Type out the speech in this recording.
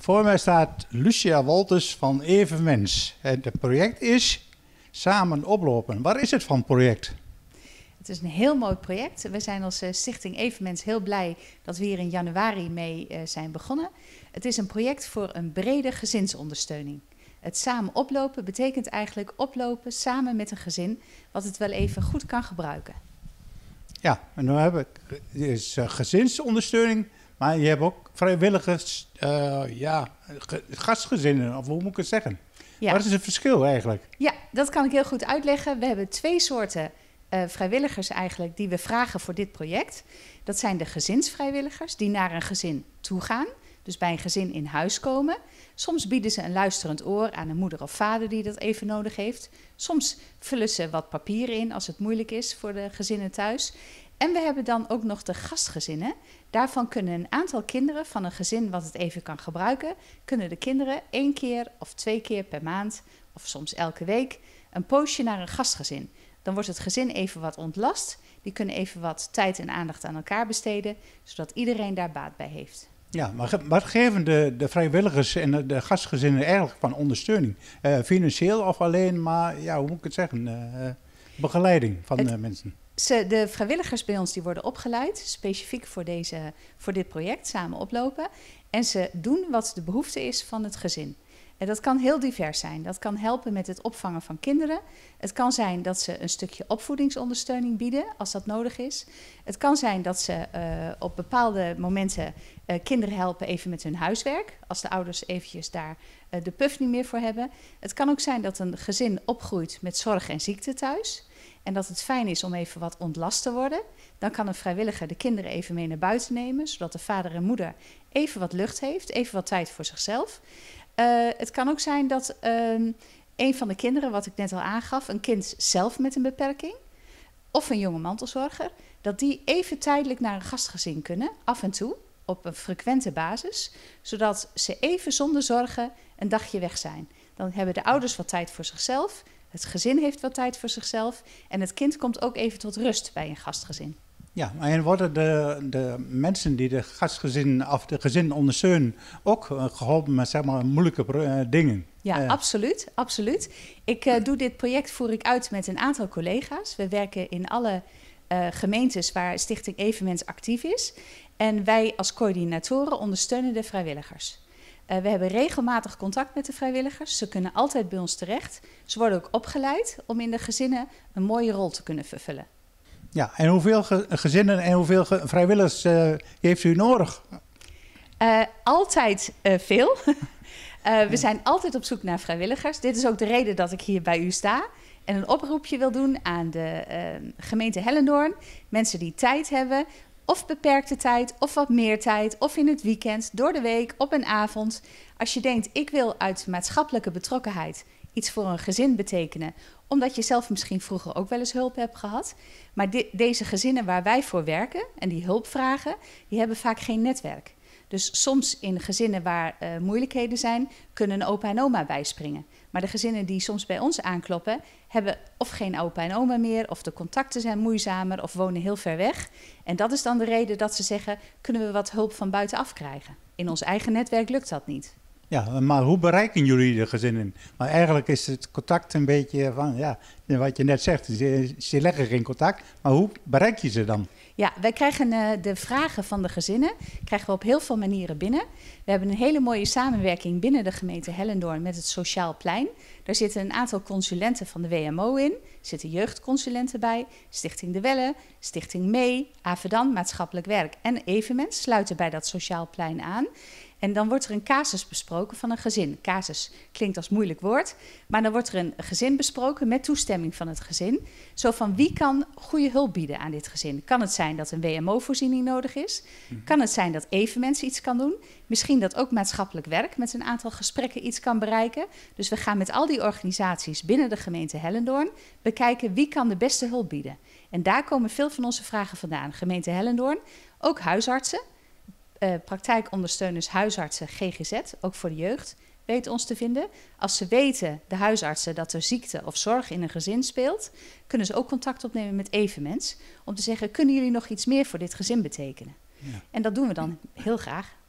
Voor mij staat Lucia Wolters van Evenmens. Het project is Samen Oplopen. Waar is het van project? Het is een heel mooi project. We zijn als Stichting Evenmens heel blij dat we hier in januari mee zijn begonnen. Het is een project voor een brede gezinsondersteuning. Het samen oplopen betekent eigenlijk oplopen samen met een gezin, wat het wel even goed kan gebruiken. Ja, en dan heb ik dus, gezinsondersteuning, maar je hebt ook vrijwilligers, gastgezinnen, of hoe moet ik het zeggen? Ja. Wat is het verschil eigenlijk? Ja, dat kan ik heel goed uitleggen. We hebben 2 soorten vrijwilligers eigenlijk die we vragen voor dit project. Dat zijn de gezinsvrijwilligers die naar een gezin toe gaan. Dus bij een gezin in huis komen. Soms bieden ze een luisterend oor aan een moeder of vader die dat even nodig heeft. Soms vullen ze wat papieren in als het moeilijk is voor de gezinnen thuis. En we hebben dan ook nog de gastgezinnen. Daarvan kunnen een aantal kinderen van een gezin wat het even kan gebruiken, kunnen de kinderen 1 keer of 2 keer per maand of soms elke week een poosje naar een gastgezin. Dan wordt het gezin even wat ontlast. Die kunnen even wat tijd en aandacht aan elkaar besteden, zodat iedereen daar baat bij heeft. Ja, maar wat geven de vrijwilligers en de gastgezinnen eigenlijk van ondersteuning? Financieel of alleen maar, ja, hoe moet ik het zeggen, begeleiding van de mensen? De vrijwilligers bij ons die worden opgeleid, specifiek voor dit project, Samen Oplopen. En ze doen wat de behoefte is van het gezin. En dat kan heel divers zijn. Dat kan helpen met het opvangen van kinderen. Het kan zijn dat ze een stukje opvoedingsondersteuning bieden, als dat nodig is. Het kan zijn dat ze op bepaalde momenten kinderen helpen even met hun huiswerk, als de ouders eventjes daar de puf niet meer voor hebben. Het kan ook zijn dat een gezin opgroeit met zorg en ziekte thuis. En dat het fijn is om even wat ontlast te worden. Dan kan een vrijwilliger de kinderen even mee naar buiten nemen, zodat de vader en moeder even wat lucht heeft, even wat tijd voor zichzelf. Het kan ook zijn dat een van de kinderen, wat ik net al aangaf, een kind zelf met een beperking of een jonge mantelzorger, dat die even tijdelijk naar een gastgezin kunnen, af en toe, op een frequente basis, zodat ze even zonder zorgen een dagje weg zijn. Dan hebben de ouders wat tijd voor zichzelf, het gezin heeft wat tijd voor zichzelf en het kind komt ook even tot rust bij een gastgezin. Ja, en worden de mensen die de gastgezinnen of de gezinnen ondersteunen ook geholpen met, zeg maar, moeilijke dingen? Ja, absoluut, absoluut. Doe dit project voer ik uit met een aantal collega's. We werken in alle gemeentes waar Stichting Evenmens actief is. En wij als coördinatoren ondersteunen de vrijwilligers. We hebben regelmatig contact met de vrijwilligers. Ze kunnen altijd bij ons terecht. Ze worden ook opgeleid om in de gezinnen een mooie rol te kunnen vervullen. Ja, en hoeveel gezinnen en hoeveel vrijwilligers heeft u nodig? Altijd veel. We zijn altijd op zoek naar vrijwilligers. Dit is ook de reden dat ik hier bij u sta. En een oproepje wil doen aan de gemeente Hellendoorn. Mensen die tijd hebben, of beperkte tijd, of wat meer tijd, of in het weekend, door de week, op een avond. Als je denkt, ik wil uit maatschappelijke betrokkenheid iets voor een gezin betekenen, omdat je zelf misschien vroeger ook wel eens hulp hebt gehad. Maar deze gezinnen waar wij voor werken en die hulp vragen, die hebben vaak geen netwerk. Dus soms in gezinnen waar moeilijkheden zijn, kunnen een opa en oma bijspringen. Maar de gezinnen die soms bij ons aankloppen, hebben of geen opa en oma meer, of de contacten zijn moeizamer, of wonen heel ver weg. En dat is dan de reden dat ze zeggen, kunnen we wat hulp van buitenaf krijgen? In ons eigen netwerk lukt dat niet. Ja, maar hoe bereiken jullie de gezinnen? Maar eigenlijk is het contact een beetje van, ja, wat je net zegt, ze leggen geen contact, maar hoe bereik je ze dan? Ja, wij krijgen de vragen van de gezinnen krijgen we op heel veel manieren binnen. We hebben een hele mooie samenwerking binnen de gemeente Hellendoorn met het Sociaal Plein. Daar zitten een aantal consulenten van de WMO in. Er zitten jeugdconsulenten bij, Stichting De Welle, Stichting Mee, Avedan, Maatschappelijk Werk en Evenmens sluiten bij dat Sociaal Plein aan. En dan wordt er een casus besproken van een gezin. Casus klinkt als moeilijk woord, maar dan wordt er een gezin besproken met toestemming van het gezin. Zo van wie kan goede hulp bieden aan dit gezin? Kan het zijn dat een WMO-voorziening nodig is? Kan het zijn dat Evenmens iets kan doen? Misschien dat ook maatschappelijk werk met een aantal gesprekken iets kan bereiken. Dus we gaan met al die organisaties binnen de gemeente Hellendoorn bekijken wie kan de beste hulp bieden. En daar komen veel van onze vragen vandaan. Gemeente Hellendoorn, ook huisartsen. Praktijkondersteuners, huisartsen, GGZ, ook voor de jeugd, weten ons te vinden. Als ze weten, de huisartsen, dat er ziekte of zorg in een gezin speelt, kunnen ze ook contact opnemen met Evenmens om te zeggen, kunnen jullie nog iets meer voor dit gezin betekenen? Ja. En dat doen we dan heel graag.